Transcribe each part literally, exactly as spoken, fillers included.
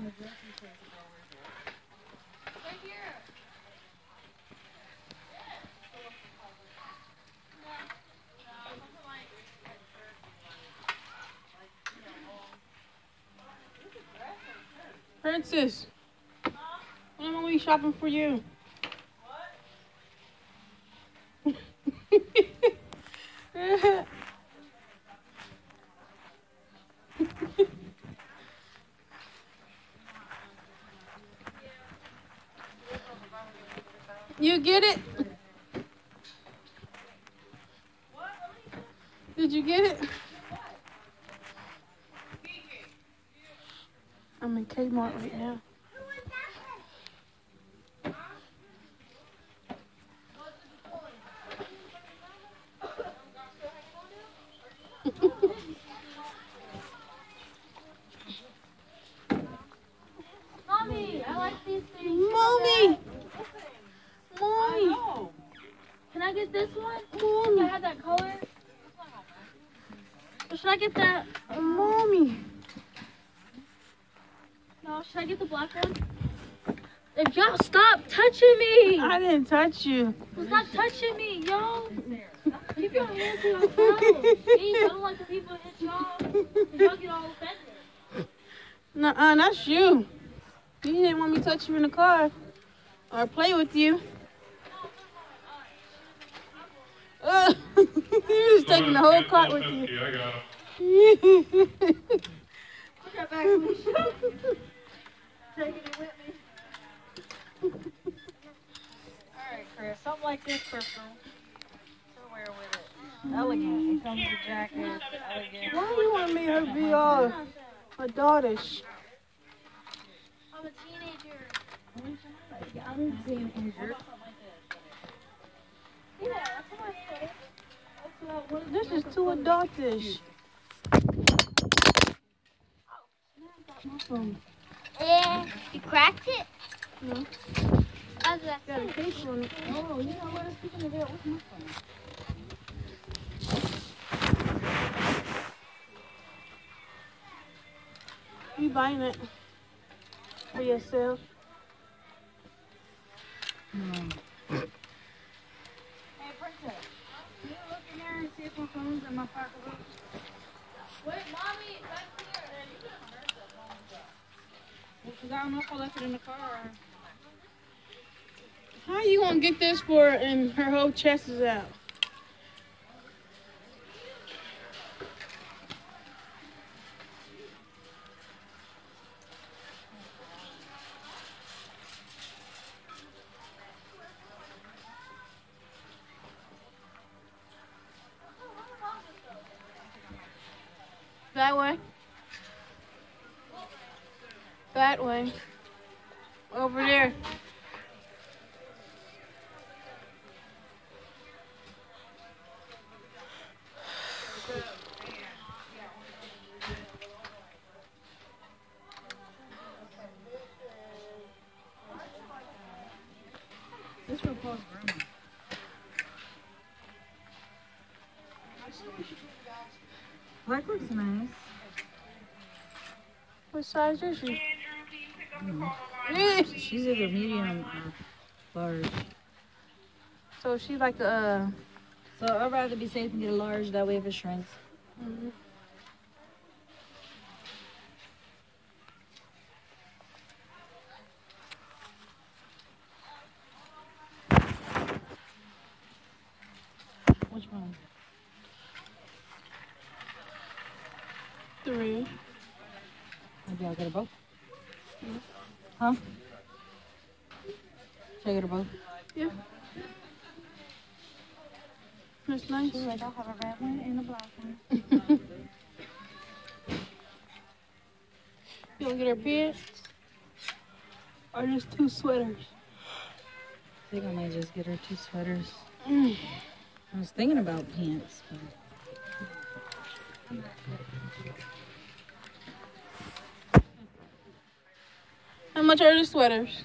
Princess, when am I shopping for you? What? You get it? Did you get it? I'm in Kmart right now. Mommy, I like these things. Mommy! Mommy! Can I get this one? Mommy! I have that color. Or should I get that? Uh, Mommy! No, should I get the black one? If y'all stop touching me! I didn't touch you. Stop touching me, yo! Keep your hands to yourself. Please, I don't like the people hit y'all. Y'all get all offended. Nuh-uh, that's you. You didn't want me to touch you in the car or play with you. Uh, you was taking the whole cart with you. I got him. Put that back in the shop. Taking it with me. Alright, Chris. Something like this for to wear with it. Elegant. It comes with a jacket. Elegant. Why do you want me to be all adultish? I'm a teenager. I'm a teenager. Yeah, that's what I said. That's what I This is too adultish. Eh, you cracked it? No. How's that? Got a case on it. Oh, you know what? Speaking of that, what's my phone? You buying it for yourself? No. Hey, Princess. Can you look in there and see if my phone's in my pocketbook? Wait, Mommy, back here. You could have heard that phone drop. Because I don't know if I left it in the car. How you gonna get this for and her whole chest is out? That way. That way. Over there. This will cause grandma. Black looks nice. What size is she? Mm. She's either medium or large. So she like a. Uh, So I'd rather be safe and get a large. That way if it shrinks. mm-hmm. Which one? Three. Maybe I'll get her both. Mm-hmm. Huh? Should I get her both? Yeah. That's nice. She's like, I'll have a red one and a black one. You wanna get her pants? Or just two sweaters? I think I might just get her two sweaters. Mm. I was thinking about pants, but How much are the sweaters?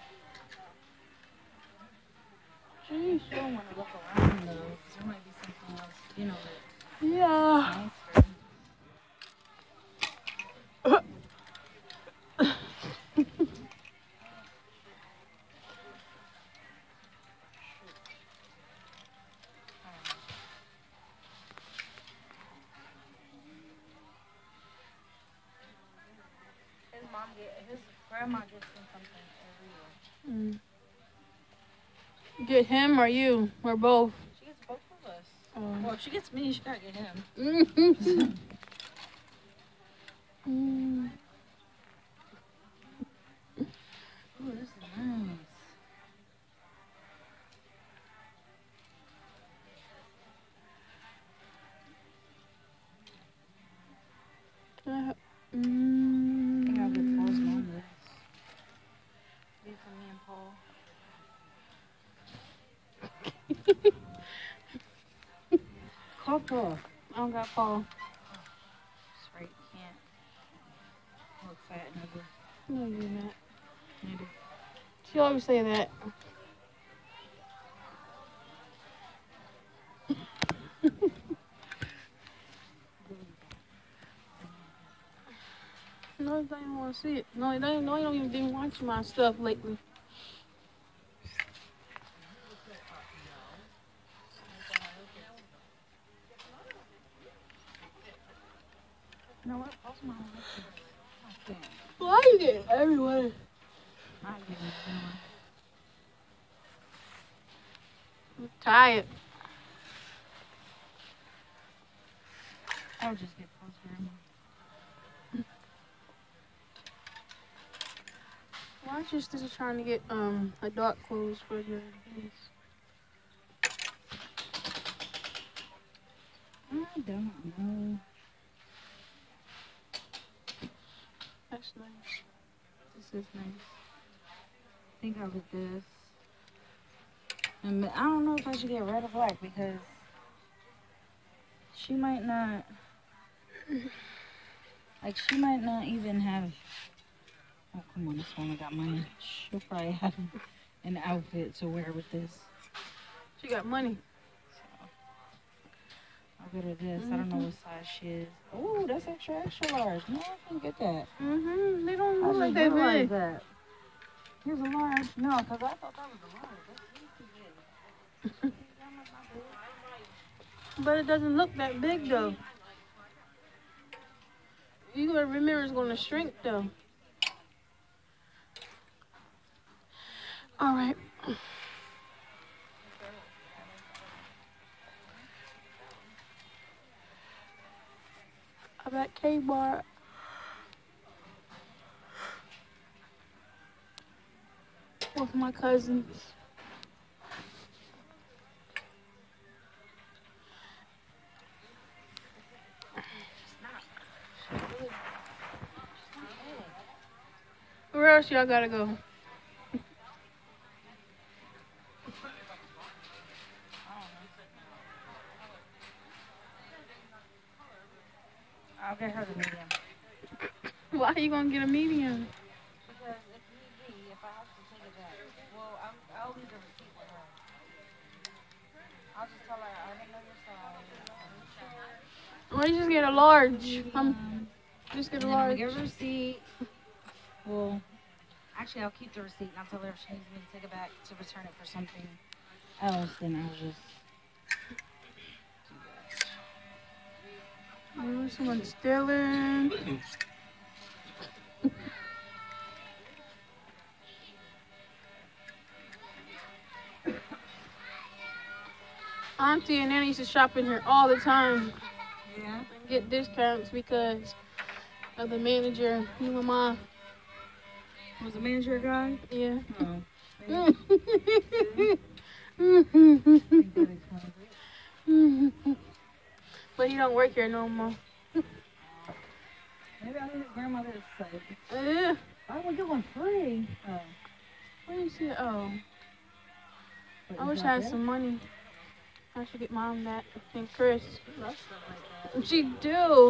I don't want to look around though. 'Cause there might be something know it. Yeah. Nice. His mom get his grandma gets him something every year. Mm. Get him or you or both? She gets both of us. Oh. Well, if she gets me, she gotta get him. Mm. Mm. Ooh, this is nice. Uh, I think I'll get Paul's mm. mom this. Be for me and Paul. Coco. I don't got Paul. That's right, you can't look fat and ugly. No, you're not. You do. She always say that. No, they don't want to see it. No, they don't, no, they don't even been watching my stuff lately. You know what? Paul's mom will look good. Why you get everywhere? Not giving it anyway. I'm tired. I'll just get Paul's grandma. Why is your sister trying to get um adult clothes for your niece? I don't know. That's nice. This is nice. I think I'll get this. And I don't know if I should get red or black because she might not, like she might not even have, oh come on, this one got money. She'll probably have an outfit to wear with this. She got money. So I'll get her this. I don't know what size she is. Oh, that's extra, extra large. No, I can't get that. Mm-hmm. They don't I look like just that realized big. that. Here's a large. No, because I thought that was a large. That's too big. But it doesn't look that big though. You gotta remember it's gonna shrink though. All right. I'm at K-Bar. With my cousins. Where else y'all gotta go? I'll get her the medium. Why are you gonna get a medium? Because if need be, if I have to take it back, well, I'm, I'll leave the receipt with her. I'll just tell her I didn't know your size. Why you just get a large? Um, just get a And then I'm large. gonna give her a receipt. Well, actually, I'll keep the receipt and I'll tell her if she needs me to take it back to return it for something else, then I'll just. Oh, someone's stealing. Auntie and Nanny used to shop in here all the time Yeah. and get discounts because of the manager. You know, Mama. Was the manager a guy? Yeah. Oh. But he don't work here no more. Maybe I'll leave his grandmother's side. Yeah. I would do one free. Oh. What do you see? Oh, But I is wish I that had better? some money. I should get Mom that and Chris. Love stuff like that. She do.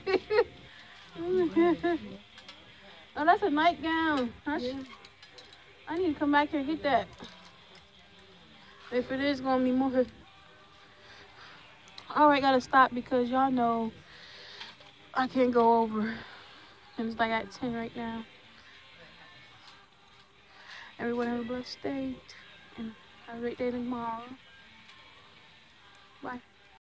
Oh, that's a nightgown. I, sh- I need to come back here and get that. If it is gonna be more. Alright, gotta stop because y'all know I can't go over. And it's like at ten right now. Everyone have a blessed day. And have a great day tomorrow. Bye.